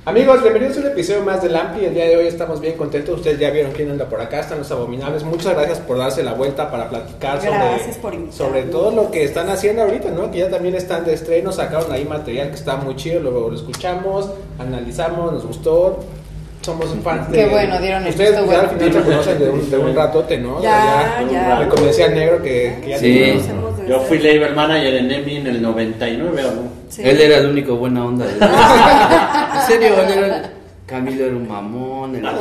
Amigos, bienvenidos a un episodio más del Ampli. El día de hoy estamos bien contentos. Ustedes ya vieron quién anda por acá, están los Abominables. Muchas gracias por darse la vuelta para platicar sobre todo lo que están haciendo ahorita, ¿no? Que ya también están de estreno, sacaron ahí material que está muy chido, lo escuchamos, analizamos, nos gustó. Somos fans de... Qué bueno, dieron el ustedes visto ya bueno. al final se conocen de un ratote, ¿no? Ya. Me convencí al negro que ya sí. Yo fui label manager en EMI en el 99, ¿no? Sí. Él era el único buena onda. En serio, él era... Camilo era un mamón. Él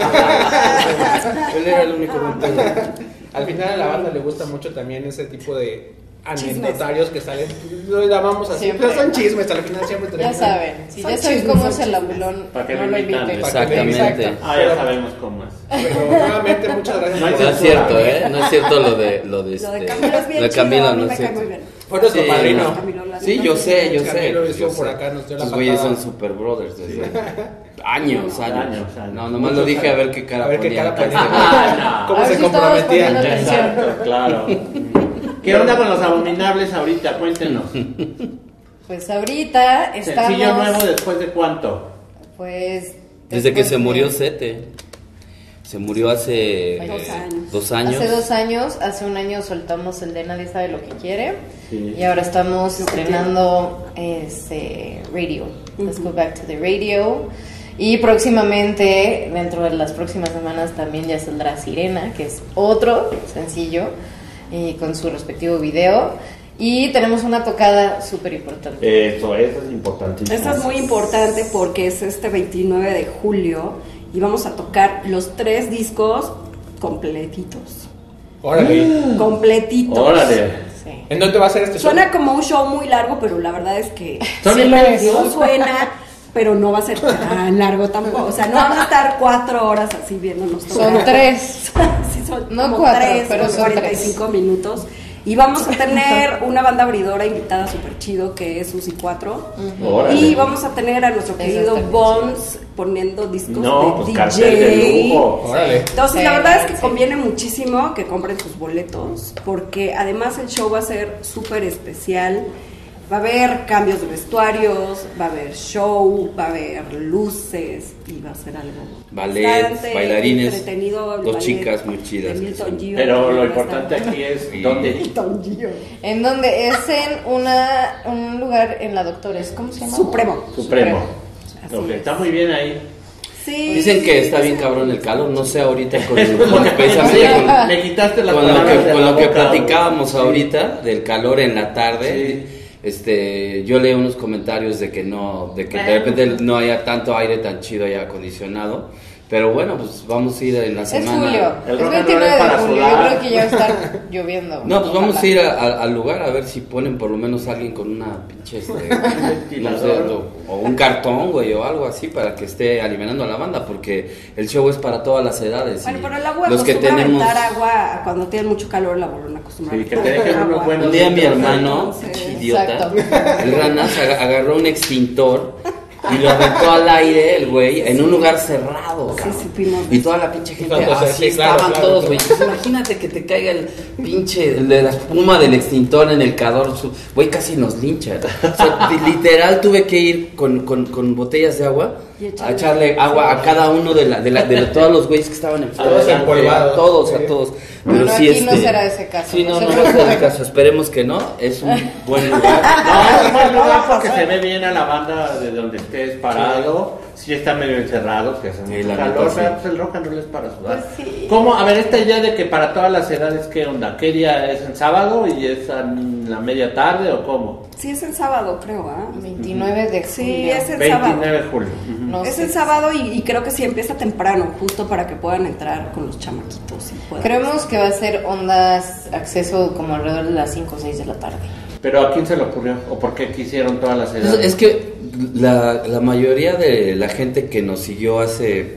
era el único buen pedo. Al final a la banda le gusta mucho también ese tipo de anecdotarios que salen, lo llamamos así, siempre. Pero son chismes, al final siempre tenemos. Ya saben, si ya saben cómo es el ambulón, no lo inviten. Exactamente. Ya sabemos cómo es. Pero nuevamente muchas gracias. No es cierto, no es cierto lo de Lo de Camilo es bien Camilo, chido, no es cierto. Fue nuestro padrino. Sí, yo sé. Camilo estuvo por acá, nos dio la Los güeyes patada. son super brothers desde años. No, nomás lo dije a ver qué cara ponía. ¿Cómo se comprometía? Exacto, claro. ¿Qué onda con los Abominables ahorita? Cuéntenos. Pues ahorita estamos... ¿Sencillo nuevo después de cuánto? Pues... Desde que se murió Sete. Se murió hace 2 años. Hace 2 años, hace un año soltamos el de Nadie Sabe Lo Que Quiere. Sí. Y ahora estamos estrenando Radio. Let's Go Back to the Radio. Y próximamente, dentro de las próximas semanas, también ya saldrá Sirena, que es otro sencillo, con su respectivo video. Y tenemos una tocada súper importante. Eso es importantísimo. Esta es muy importante porque es este 29 de julio y vamos a tocar los 3 discos completitos. Órale. Completitos. Órale. Sí. ¿En dónde va a ser este show? Suena como un show muy largo, pero la verdad es que Son sí inmensos. suena, pero no va a ser tan largo tampoco. O sea, no vamos a estar 4 horas así viéndonos tocar. Son 3. Sí, son No como 4, 3, pero son 45 minutos. Y vamos a tener una banda abridora invitada súper chido que es Susi 4. Órale. Y vamos a tener a nuestro querido está bien Bones poniendo discos No, de pues DJ. cartel de lujo. Órale. Entonces, Sí, la verdad es que sí. conviene muchísimo que compren sus boletos porque además el show va a ser súper especial. Va a haber cambios de vestuarios, va a haber show, va a haber luces y va a ser algo Ballet, bastante bailarines, entretenido. El 2 ballet chicas muy chidas. de Milton Gio, Pero lo va a importante estar- aquí es Sí. dónde. Milton Gio. En donde es en un lugar en la Doctores, ¿cómo se llama? Supremo. Supremo. Así Ok, es. está muy bien ahí. Sí. Dicen que está bien cabrón el calor, no sé ahorita precisamente Me quitaste las con lo palabras de que la boca. platicábamos Sí. ahorita del calor en la tarde. Sí. Yo leí unos comentarios de que de repente no haya tanto aire tan chido y acondicionado, pero bueno, pues vamos a ir en la Es semana. julio, El es rock and 29 roll es de para julio, sudar. yo creo que ya va a estar lloviendo. No, pues vamos Ojalá. a ir al lugar a ver si ponen por lo menos alguien con una pinche no sé, o un cartón, güey, o algo así para que esté aliviando a la banda, porque el show es para todas las edades. Bueno, y pero el agua los que acostumbra tenemos a aventar agua cuando tienen mucho calor, el agua no acostumbra Sí, a que aventar te dejen agua. unos buenos un día mi litros, hermano, Sí, pinche idiota, exacto. el Ranas agarró un extintor y lo aventó al aire el güey en un lugar cerrado, Sí, cabrón. supimos. Y toda la pinche gente Entonces, así sí, claro, estaban claro, todos, claro. güey. Entonces, imagínate que te caiga el pinche de la espuma del extintor en el cador, güey, casi nos lincha. O sea, literal tuve que ir con botellas de agua Y a echarle agua a cada uno de todos los güeyes que estaban en Todos empolvados. todos, Sí. a todos. Bueno, Pero sí, aquí no será ese caso. Sí, no se será preocupen. ese caso. Esperemos que no. Es un buen lugar. No, es un buen lugar porque se ve bien a la banda de donde estés parado. Sí está medio encerrado, que hace Sí, mucho la calor, neta, sí. pero pues el rock and roll es para sudar. Pues sí. ¿Cómo? A ver, esta idea de que para todas las edades, ¿qué onda? ¿Qué día es en sábado y es en la media tarde o cómo? Sí, es el sábado, creo, ¿ah? 29 de julio. Sí, es el 29 sábado. de julio. Ujú. No Es sé. el sábado y creo que sí empieza temprano, justo para que puedan entrar con los chamaquitos. Y puedan- Creemos que va a ser ondas acceso como alrededor de las 5 o 6 de la tarde. ¿Pero a quién se le ocurrió? ¿O por qué quisieron todas las edades? Es que la mayoría de la gente que nos siguió hace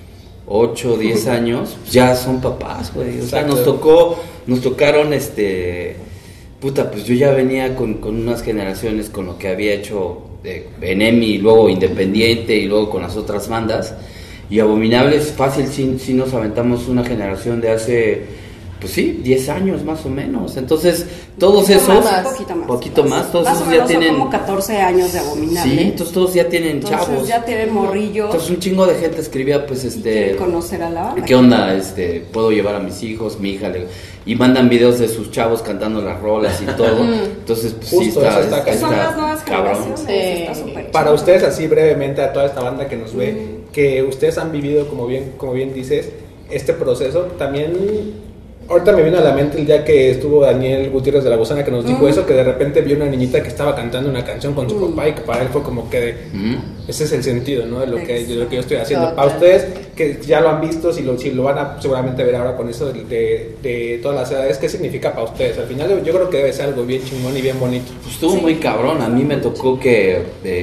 8 o 10 años ya son papás, güey. O sea, Exacto. nos tocaron puta, pues yo ya venía con unas generaciones con lo que había hecho en EMI y luego Independiente y luego con las otras bandas. Y Abominables, fácil, sí nos aventamos una generación de hace pues sí, 10 años más o menos. Entonces, todos esos, poquito más, todos esos ya tienen como 14 años de Abominable. Sí, entonces todos ya tienen chavos. Ya tienen morrillos. Entonces un chingo de gente escribía, pues, conocer a la banda. ¿Qué onda? Puedo llevar a mis hijos, mi hija, y mandan videos de sus chavos cantando las rolas y todo. Entonces, pues justo, sí, son las nuevas cabrón. Está para ustedes, así brevemente, a toda esta banda que nos ve, que ustedes han vivido, como bien dices, este proceso, también. Ahorita me vino a la mente el día que estuvo Daniel Gutiérrez de La Gusana, que nos dijo eso, que de repente vio una niñita que estaba cantando una canción con su papá y que para él fue como que ese es el sentido, ¿no? de lo que yo estoy haciendo. Para ustedes que ya lo han visto, si lo van a seguramente ver ahora con eso de todas las edades, ¿qué significa para ustedes? Al final yo creo que debe ser algo bien chingón y bien bonito. Pues estuvo muy cabrón. A mí me tocó que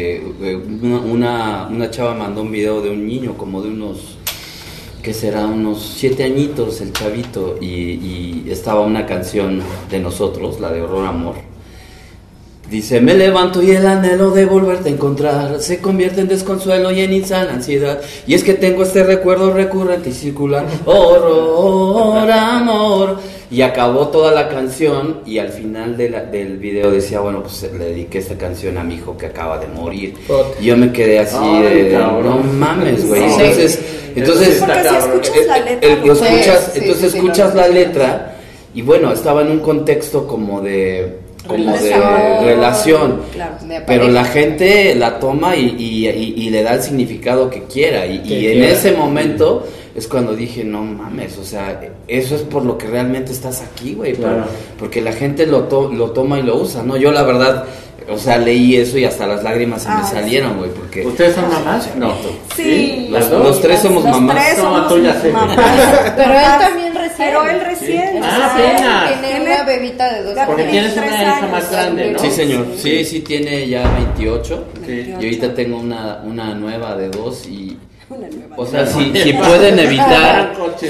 una chava mandó un video de un niño como de unos... que será unos 7 añitos el chavito, y estaba una canción de nosotros, la de Horror Amor. Dice: me levanto y el anhelo de volverte a encontrar se convierte en desconsuelo y en insana ansiedad, y es que tengo este recuerdo recurrente y circular, horror, amor. Y acabó toda la canción, y al final del video decía: bueno, pues le dediqué esta canción a mi hijo que acaba de morir. Y yo me quedé así no mames, güey. Entonces porque si escuchas la letra, escuchas la letra, y bueno, estaba en un contexto como de relación, claro, pero la gente la toma y le da el significado que quiera, y en ese momento es cuando dije: no mames, o sea, eso es por lo que realmente estás aquí, güey, claro. Porque la gente lo toma y lo usa, ¿no? Yo la verdad, o sea, leí eso y hasta las lágrimas se me salieron, güey, porque... ¿Ustedes son mamás? No. Sí. Los tres somos mamás. Los tres somos mamás. Pero él también recién. Pero él recién. Tiene una bebita de 2 años. Porque tienes una hija más grande, ¿no? Sí, señor. Sí, tiene ya 28. Sí. Y ahorita tengo una nueva de 2 y... O sea, si pueden evitar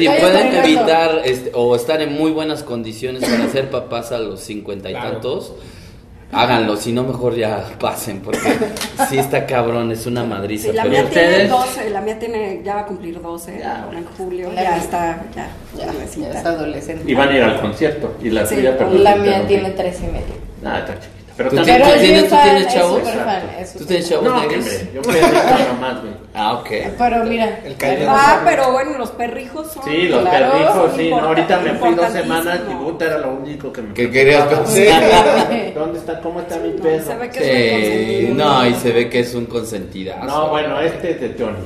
o estar en muy buenas condiciones para ser papás a los 50 y tantos, háganlo, si no mejor ya pasen, porque sí está cabrón, es una madriza. Sí, la mía tiene 12, ya va a cumplir 12 en julio, ya es adolescente. Y van a ir al concierto, y la tuya, la mía tiene 3 y medio. Está chiquita. Pero ¿Tú tienes chavos? ¿Tú tienes chavos? No, yo fui a nomás, güey. Ok. Pero mira. Pero bueno, los perrijos son... Sí, los perrijos, sí. No, ahorita me fui 2 semanas y puta, era lo único que me... ¿Qué querías pensar? ¿Dónde está? ¿Cómo está mi perro? Se ve que es un consentido. No, y se ve que es un consentidazo. No, bueno, este es de Johnny.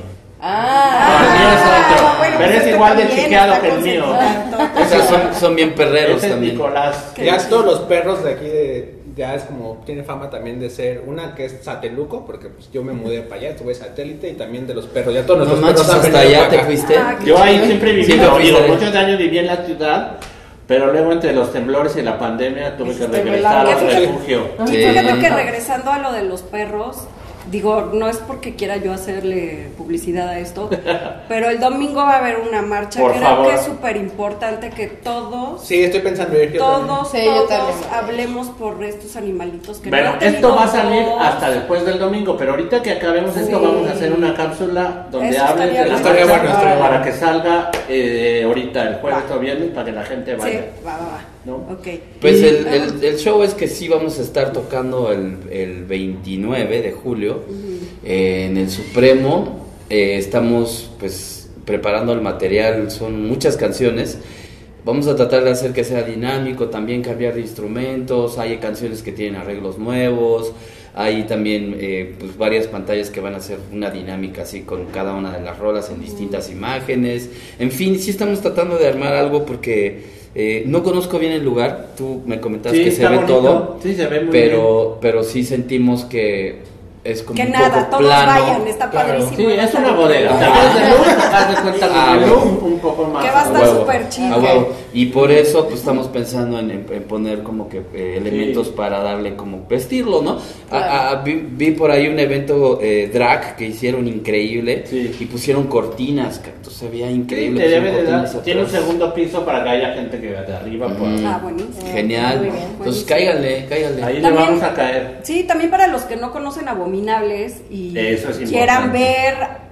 El mío es otro, bueno, pero es igual de chiqueado que el mío. O sea, son bien perreros también. Nicolás. Ya todos los perros de aquí ya es como, tiene fama también de ser una que es Sateluco, porque pues yo me mudé para allá, estuve Satélite, y también de los perros, ya todos nuestros perros han hasta allá te fuiste. Yo ahí siempre viví, muchos años viví en la ciudad, pero luego entre los temblores y la pandemia tuve que regresar al refugio. Y fíjate que regresando a lo de los perros, digo, no es porque quiera yo hacerle publicidad a esto, pero el domingo va a haber una marcha. Creo que es súper importante que todos... Sí, estoy pensando ir. Todos hablemos por estos animalitos que bueno, esto va a salir hasta después del domingo, pero ahorita que acabemos esto vamos a hacer una cápsula donde hables de la marcha para que salga ahorita el jueves o viernes para que la gente vaya. Sí, va. ¿No? Okay. Pues el show es que sí vamos a estar tocando el 29 de julio en el Supremo. Estamos pues preparando el material, son muchas canciones. Vamos a tratar de hacer que sea dinámico, también cambiar de instrumentos. Hay canciones que tienen arreglos nuevos. Hay también pues varias pantallas que van a hacer una dinámica así con cada una de las rolas en distintas imágenes. En fin, sí estamos tratando de armar algo porque no conozco bien el lugar. Tú me comentaste que se ve bonito. Todo, sí, se ve muy pero sí sentimos que es como que un nada, poco todos plano. Vayan, está padrísimo. Sí, es una bodega. Haz de cuenta un poco más. Que va a estar súper chido. Y por eso pues estamos pensando en poner como que elementos para darle como vestirlo, ¿no? Claro. Vi por ahí un evento drag que hicieron increíble y pusieron cortinas, que entonces se veía increíble. Tiene un segundo piso para que haya gente que vea de arriba. Buenísimo. Genial. Entonces cáiganle. Ahí le vamos a caer. Sí, también para los que no conocen Abominables y quieran ver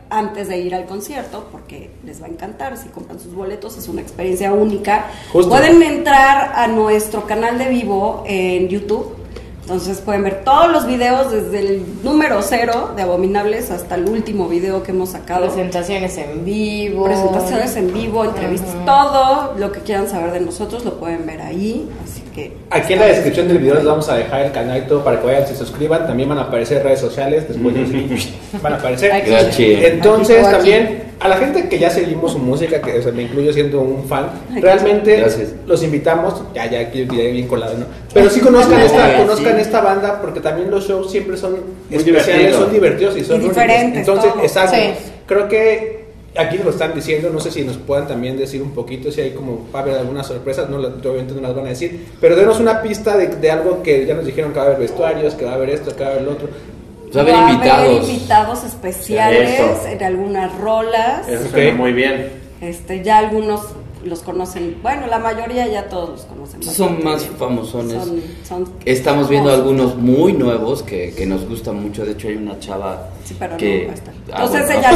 antes de ir al concierto, porque les va a encantar. Si compran sus boletos, es una experiencia única. Justo. Pueden entrar a nuestro canal de vivo en YouTube. Entonces pueden ver todos los videos desde el número 0 de Abominables hasta el último video que hemos sacado. Presentaciones en vivo. Entrevistas, todo lo que quieran saber de nosotros lo pueden ver ahí. Así que aquí en la descripción del video les vamos a dejar el canal y todo para que vayan, se suscriban. También van a aparecer redes sociales, después van a aparecer. Entonces también a la gente que ya seguimos su música, que me incluyo siendo un fan, realmente los invitamos, ya aquí bien colado, ¿no? Pero sí conozcan esta banda, porque también los shows siempre son especiales, son divertidos y son diferentes. Entonces, exacto. Creo que aquí lo están diciendo, no sé si nos puedan también decir un poquito, si hay como, va a haber algunas sorpresas, obviamente no las van a decir, pero denos una pista de algo que ya nos dijeron, que va a haber vestuarios, que va a haber esto, que va a haber lo otro. Va a haber invitados especiales en algunas rolas. Eso suena muy bien. Ya algunos los conocen, bueno, la mayoría ya todos los conocen. Son más famosones. Estamos viendo algunos muy nuevos que nos gustan mucho. De hecho hay una chava que no va a estar. Entonces ella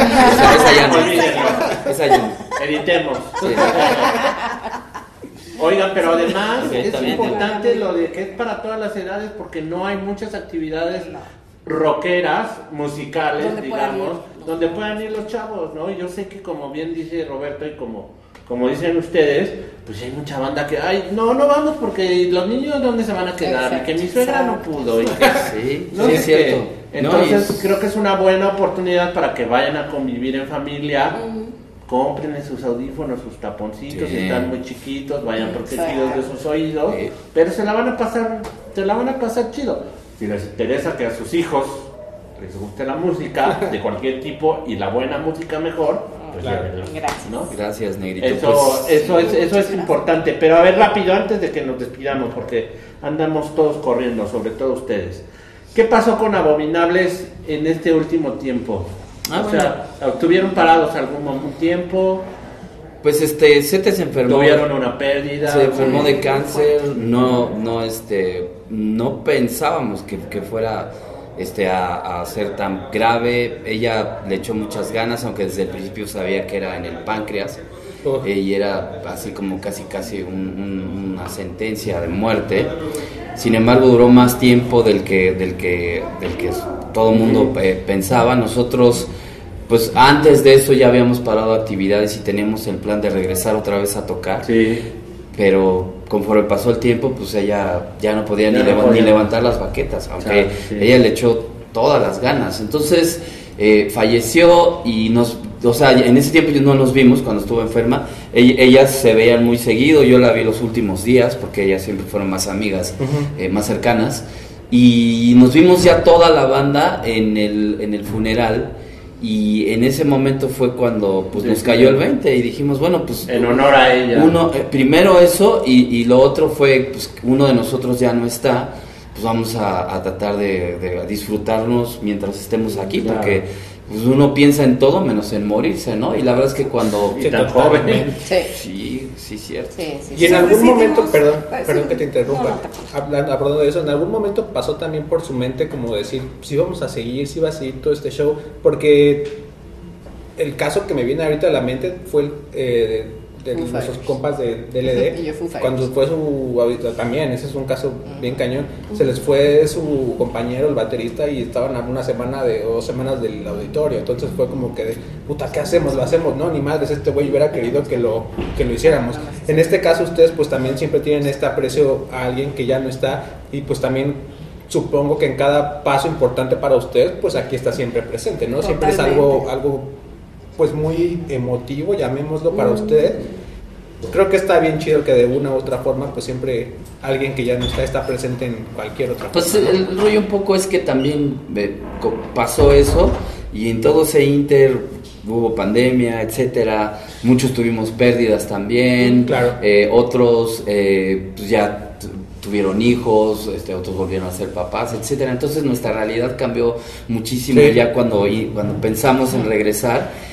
no. Esa ya no. Editemos. Sí. Oigan, pero además es importante lo de que es para todas las edades, porque no hay muchas actividades rockeras, musicales, donde puedan ir los chavos, ¿no? Yo sé que, como bien dice Roberto y como dicen ustedes, pues hay mucha banda que, no vamos porque los niños ¿dónde se van a quedar? Exacto. Y que mi suegra no pudo. Y que, sí, es cierto. Entonces creo que es una buena oportunidad para que vayan a convivir en familia. Compren sus audífonos, sus taponcitos, si están muy chiquitos, vayan protegidos de sus oídos, pero se la van a pasar chido. Si les interesa que a sus hijos les guste la música de cualquier tipo y la buena música mejor, pues gracias. ¿no? Gracias, Negrito. Eso es importante. Pero a ver, rápido, antes de que nos despidamos, porque andamos todos corriendo, sobre todo ustedes. ¿Qué pasó con Abominables en este último tiempo? ¿Estuvieron parados algún tiempo? Pues Sete se enfermó. Tuvieron una pérdida. Se enfermó de cáncer. No pensábamos que fuera a ser tan grave. Ella le echó muchas ganas, aunque desde el principio sabía que era en el páncreas. Y era así como casi una sentencia de muerte. Sin embargo, duró más tiempo del que todo el mundo pensaba. Nosotros, pues antes de eso ya habíamos parado actividades y teníamos el plan de regresar otra vez a tocar. Sí. Pero conforme pasó el tiempo, pues ella ya no podía ni levantar las baquetas, aunque ella le echó todas las ganas. Entonces falleció y en ese tiempo no nos vimos cuando estuvo enferma. Ellas se veían muy seguido, yo la vi los últimos días porque ellas siempre fueron más amigas, más cercanas, y nos vimos ya toda la banda en el funeral. Y en ese momento fue cuando nos cayó el 20 y dijimos, bueno, pues en honor a ella. Primero eso y lo otro fue, pues uno de nosotros ya no está, pues vamos a tratar de disfrutarnos mientras estemos aquí, porque pues uno piensa en todo menos en morirse, ¿no? Y la verdad es que cuando... Y tan joven. Sí, cierto. Sí. Y en algún momento, perdón que te interrumpa, hablando de eso, en algún momento pasó también por su mente como decir, si vamos a seguir, si va a seguir todo este show, porque el caso que me viene ahorita a la mente fue de nuestros compas de DLD, cuando fue también, ese es un caso bien cañón, se les fue su compañero, el baterista, y estaban a una semana o 2 semanas del auditorio, entonces fue como que puta, ¿qué hacemos? ¿Lo hacemos? No, ni madres, este güey hubiera querido que lo hiciéramos. En este caso ustedes pues también siempre tienen este aprecio a alguien que ya no está, y pues también supongo que en cada paso importante para ustedes, pues aquí está siempre presente, ¿no? Siempre es algo pues muy emotivo, llamémoslo, para ustedes. Creo que está bien chido que de una u otra forma pues siempre alguien que ya no está presente en cualquier otra pues forma. Pues el rollo un poco es que también pasó eso y en todo ese inter hubo pandemia, etcétera, muchos tuvimos pérdidas también, claro. Otros pues ya tuvieron hijos, otros volvieron a ser papás, etcétera. Entonces nuestra realidad cambió muchísimo ya cuando pensamos en regresar.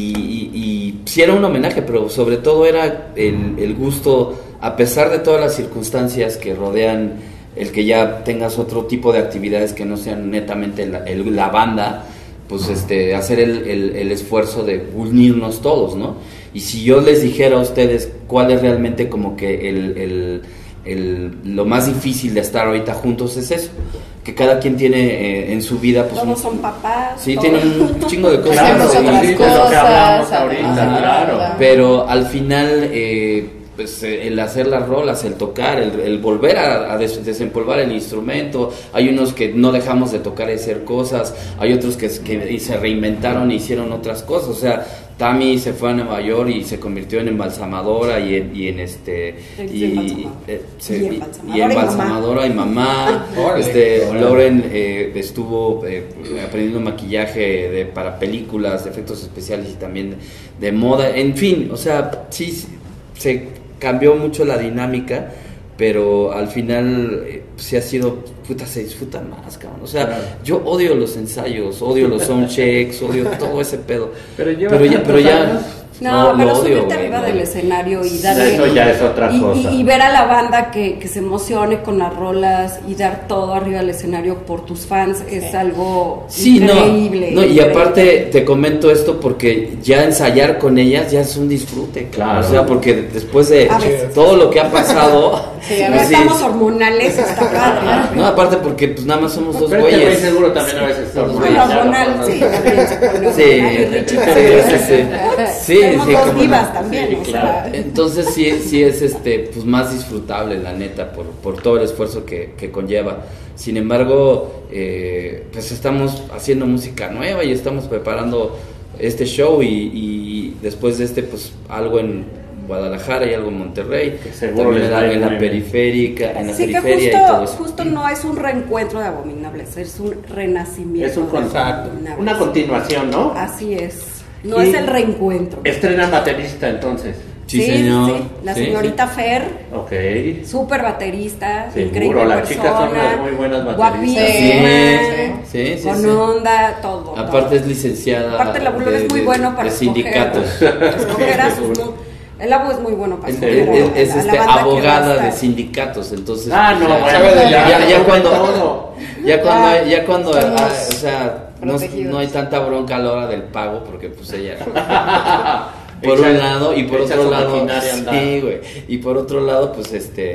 Y sí era un homenaje, pero sobre todo era el gusto, a pesar de todas las circunstancias que rodean el que ya tengas otro tipo de actividades que no sean netamente la banda, pues hacer el esfuerzo de unirnos todos, ¿no? Y si yo les dijera a ustedes cuál es realmente como que lo más difícil de estar ahorita juntos, es eso, que cada quien tiene en su vida, pues todos son papás, sí, tienen un chingo de cosas, claro, otras cosas que hablamos ahorita, claro. Pero al final pues el hacer las rolas, el tocar, el volver a desempolvar el instrumento. Hay unos que no dejamos de tocar y hacer cosas, hay otros que se reinventaron e hicieron otras cosas. O sea, Tami se fue a Nueva York y se convirtió en embalsamadora y en embalsamadora y mamá. Lauren estuvo aprendiendo maquillaje para películas, de efectos especiales y también de moda. En fin, o sea, sí se cambió mucho la dinámica, pero al final sí ha sido, se disfruta más, cabrón. O sea, claro, yo odio los ensayos, odio los soundchecks, odio todo ese pedo. Pero ya no, pero subirte arriba del escenario y darle... Eso ya es otra cosa. Y ver a la banda que se emocione con las rolas y dar todo arriba del escenario por tus fans es algo increíble. No, y aparte te comento esto porque ya ensayar con ellas ya es un disfrute, claro. O sea, porque después de todo lo que ha pasado... Sí, a veces estamos hormonales, está padre. No, aparte porque pues nada más somos dos pero güeyes. Pero seguro también a veces somos hormonal, sí, dos vivas también, sí, claro. Entonces sí es pues más disfrutable, la neta, por todo el esfuerzo que conlleva. Sin embargo, pues estamos haciendo música nueva y estamos preparando este show y después de pues algo en Guadalajara y algo en Monterrey, que seguro en la periferia, que y todo eso. Justo no es un reencuentro de Abominables, es un renacimiento. Es una continuación, ¿no? Así es. No es el reencuentro. Estrenan baterista entonces. Sí, señor. Sí. La señorita Fer. Ok. Súper baterista. Seguro, increíble las persona. chicas son unas muy buenas bateristas. Guapísima. Sí. Con onda, todo. Aparte es licenciada. Aparte el abuelo es muy bueno para sindicatos. Escoger a sus... El abuelo es muy bueno para escoger es abogada de sindicatos, entonces ya cuando o sea, no hay tanta bronca a la hora del pago porque pues ella por un lado y por otro lado sí, güey, y por otro lado pues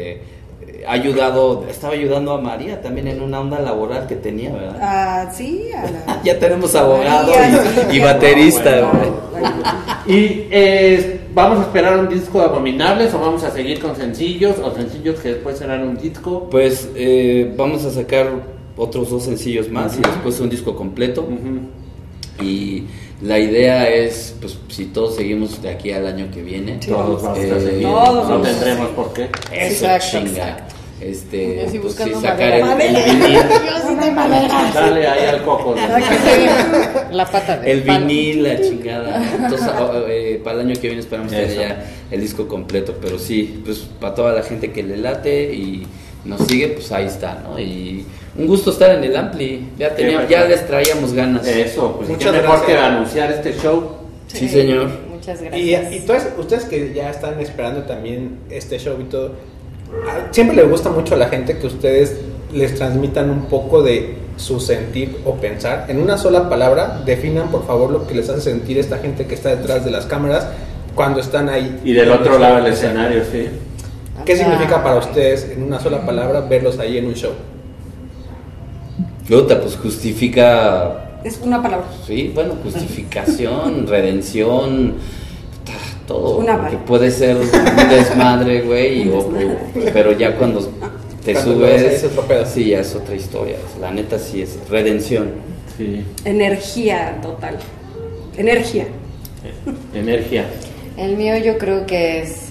estaba ayudando a María también en una onda laboral que tenía, ¿verdad? Sí, ya tenemos abogado y baterista, Y ¿vamos a esperar un disco de Abominables o vamos a seguir con sencillos o sencillos que después serán un disco? Pues vamos a sacar otros 2 sencillos más y después un disco completo. Y la idea es, pues, si todos seguimos de aquí al año que viene, todos vamos a seguir. Todos no tendremos por qué. Chinga. Pues sacar el vinil. Dale ahí al coco. La pata de el vinil, la chingada. Entonces, para el año que viene esperamos tener ya el disco completo. Pero sí, pues para toda la gente que le late y nos sigue, pues ahí está, ¿no? Y un gusto estar en el Ampli. Ya les traíamos ganas. Eso, pues muchas mejor que anunciar este show. Sí, señor. Muchas gracias. Y entonces, ustedes que ya están esperando también este show y todo, siempre les gusta mucho a la gente que ustedes les transmitan un poco de su sentir o pensar. En una sola palabra, definan por favor lo que les hace sentir esta gente que está detrás de las cámaras cuando están ahí. Y del otro lado del escenario, sí. ¿Qué significa para ustedes, en una sola palabra, verlos ahí en un show? Pues justifica... Es una palabra. Sí, bueno, justificación, redención, todo. Porque puede ser un desmadre, güey, pero ya cuando te subes, sí, ya es otra historia. La neta sí es redención. Sí. Energía total. Energía. El mío yo creo que es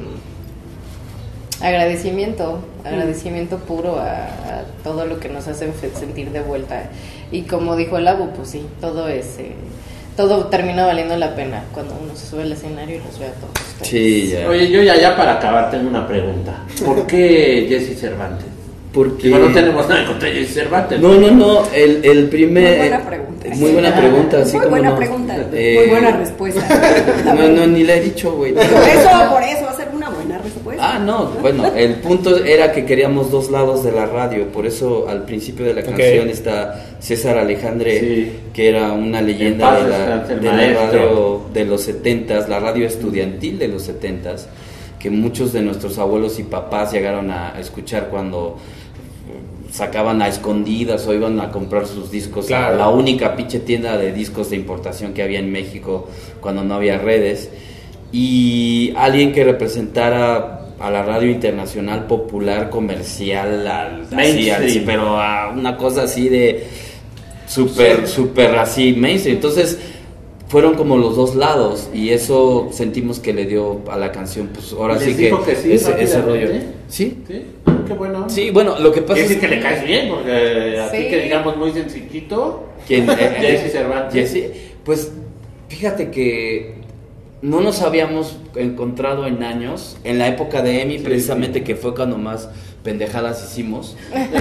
agradecimiento puro a todo lo que nos hace sentir de vuelta. Y como dijo el Abu, pues sí, todo termina valiendo la pena cuando uno se sube al escenario y los ve a todos ustedes. Sí, ya. Oye, yo ya para acabar tengo una pregunta. ¿Por qué Jesse Cervantes? Porque no tenemos nada contra Jesse Cervantes. No, el primer... Muy buena pregunta. Así muy buena pregunta. Muy buena respuesta. No, ni le he dicho, güey. Por eso va a ser una buena respuesta. No, bueno, el punto era que queríamos dos lados de la radio, por eso al principio de la canción está César Alejandre, que era una leyenda de la radio de los 70s, la radio estudiantil de los 70s, que muchos de nuestros abuelos y papás llegaron a escuchar cuando sacaban a escondidas o iban a comprar sus discos a la única pinche tienda de discos de importación que había en México cuando no había redes, y alguien que representara a la radio internacional popular comercial así, pero a una cosa así de súper así mainstream. Entonces fueron como los dos lados, y eso sentimos que le dio a la canción, pues ahora sí que ese rollo. ¿Sí? Qué bueno. Sí, bueno, lo que pasa es que le caes bien, porque a ti que digamos muy sencillito. ¿Quién? Jesse Cervantes. Jesse, pues fíjate que no nos habíamos encontrado en años, en la época de EMI precisamente, que fue cuando más pendejadas hicimos.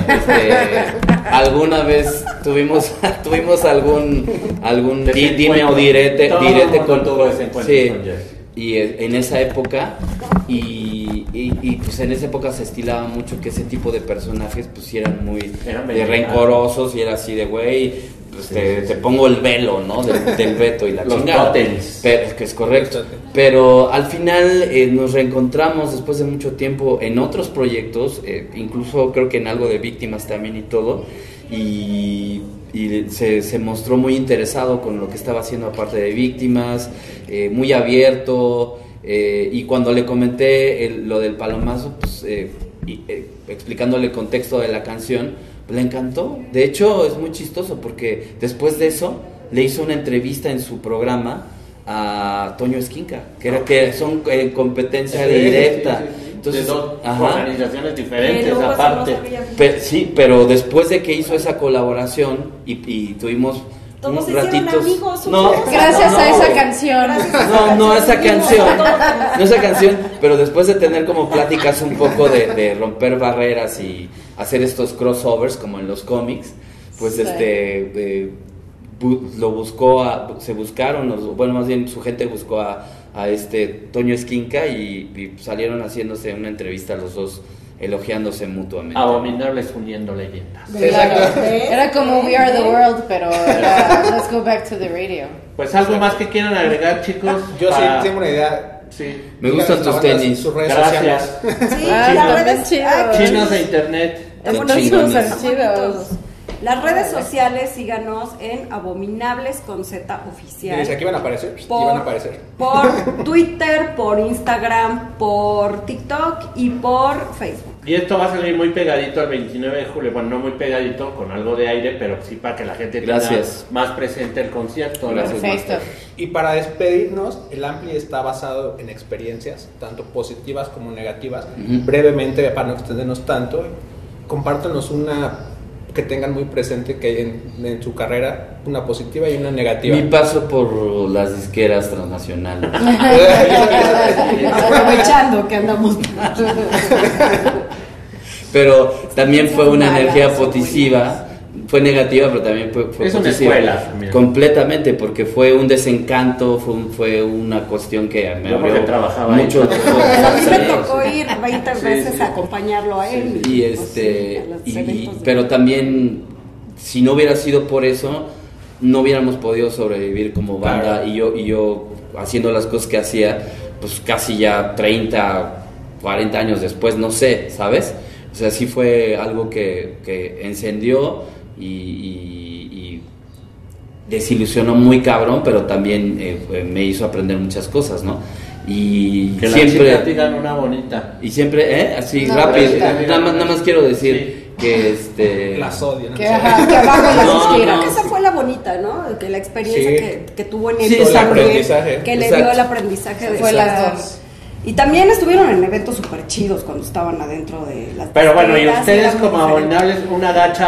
Alguna vez tuvimos algún dime o direte con y en esa época y pues en esa época se estilaba mucho que ese tipo de personajes pues eran muy rencorosos, y era así de güey, pues te pongo el velo, ¿no? del veto y la chingada. Pero, que es correcto. Pero al final nos reencontramos después de mucho tiempo en otros proyectos, incluso creo que en algo de Víctimas también y todo, y se mostró muy interesado con lo que estaba haciendo aparte de Víctimas, muy abierto, y cuando le comenté lo del palomazo, pues explicándole el contexto de la canción, le encantó. De hecho es muy chistoso porque después de eso le hizo una entrevista en su programa a Toño Esquinca, que son competencia directa. Entonces, de dos organizaciones diferentes aparte. Pero después de que hizo esa colaboración y tuvimos todos un ratito. Gracias a esa canción. No esa canción, pero después de tener como pláticas un poco de romper barreras y hacer estos crossovers como en los cómics, pues lo buscó se buscaron, bueno, más bien su gente buscó a Toño Esquinca y salieron haciéndose una entrevista los dos, elogiándose mutuamente. Abominables uniendo leyendas. Exacto. Era como We Are the World, pero era Let's Go Back to the Radio. Pues algo más que quieran agregar, chicos. Yo sí tengo una idea. Sí. Me gustan tus tenis. Sus redes Gracias. sociales. Sí, las redes chinos de internet. Las redes sociales, síganos en Abominables con Z Oficial. Aquí van a aparecer. Por Twitter, por Instagram, por TikTok y por Facebook. Y esto va a salir muy pegadito el 29 de julio. Bueno, no muy pegadito, con algo de aire, pero sí para que la gente tenga más presente el concierto. Perfecto. Y para despedirnos, el Ampli está basado en experiencias, tanto positivas como negativas. Brevemente, para no extendernos tanto, compártanos una que tengan muy presente que hay en su carrera, una positiva y una negativa. Mi paso por las disqueras transnacionales. Aprovechando que andamos. Pero también fue una energía positiva. Fue negativa, pero también fue es positiva. Una escuela. Completamente, porque fue un desencanto, fue una cuestión que me abrió mucho. A mí me tocó ir 20 veces a acompañarlo a él. Pero también, si no hubiera sido por eso, no hubiéramos podido sobrevivir como banda. Claro. Y yo haciendo las cosas que hacía, pues casi ya 30, 40 años después, no sé, ¿sabes? O sea, sí fue algo que encendió y desilusionó muy cabrón, pero también me hizo aprender muchas cosas, ¿no? Y que siempre las chicas digan una bonita. Y siempre, así rápido, nada más quiero decir que las odian. Que abajo creo que esa fue la bonita, ¿no? Que la experiencia que tuvo en él también, que le dio el aprendizaje de fue las dos. Y también estuvieron en eventos súper chidos cuando estaban adentro de las Pero bueno, y ustedes como Abominables, una gacha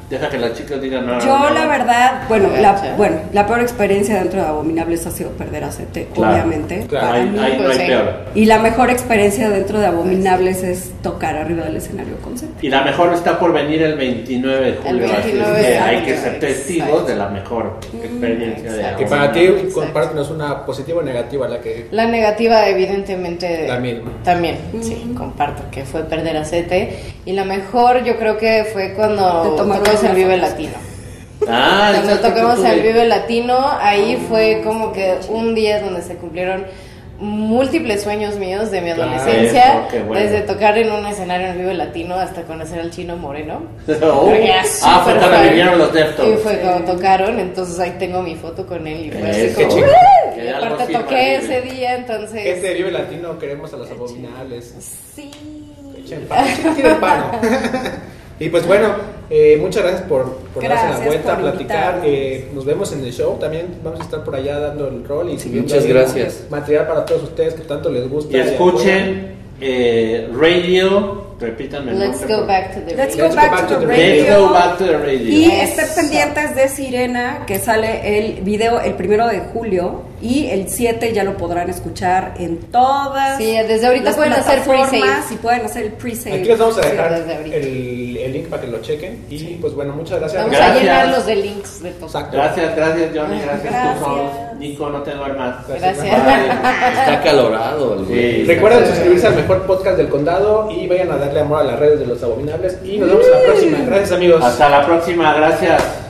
Deja que las chicas digan no. Yo la verdad, la peor experiencia dentro de Abominables ha sido perder a CT, obviamente. Claro, ahí no hay peor. Y la mejor experiencia dentro de Abominables es tocar arriba del escenario con CT. Y la mejor está por venir el 29 de julio. Así que hay que ser testigos de la mejor experiencia de Abominables. Y para ti, compártenos una positiva o negativa, La negativa, evidentemente. También, sí, comparto que fue perder a CT. Y la mejor, yo creo que fue cuando tocamos el Vive Latino. Cuando tocamos el Vive Latino, ahí fue como que un día donde se cumplieron múltiples sueños míos de mi adolescencia, desde tocar en un escenario en el Vive Latino hasta conocer al Chino Moreno. Fue cuando vinieron los Deftones. Y fue cuando tocaron, entonces ahí tengo mi foto con él y fue así como... Y aparte toqué ese día, entonces... Gente de Vive Latino, queremos a los Abominables. Sí. Echen paro. Y pues bueno, muchas gracias por darse la vuelta, a platicar. Nos vemos en el show. También vamos a estar por allá dando el rol y siguiendo. Muchas gracias. Material para todos ustedes que tanto les gusta. Y escuchen Radio. Repítanme. Let's go back to the radio. Let's go back to the radio. Y estén pendientes de Sirena, que sale el video el 1 de julio. Y el 7 ya lo podrán escuchar en todas. Sí, desde ahorita pueden hacer pre-save. Y pueden hacer el pre-save. Aquí les vamos a dejar el link para que lo chequen. Y pues bueno, muchas gracias. Vamos a llenarlos de links de todo. Exacto. Gracias Johnny, gracias. Nico, no te duermas. Gracias. Está acalorado el güey. Recuerden suscribirse al mejor podcast del condado y vayan a darle amor a las redes de los Abominables. Y nos vemos la próxima. Gracias, amigos. Hasta la próxima, gracias.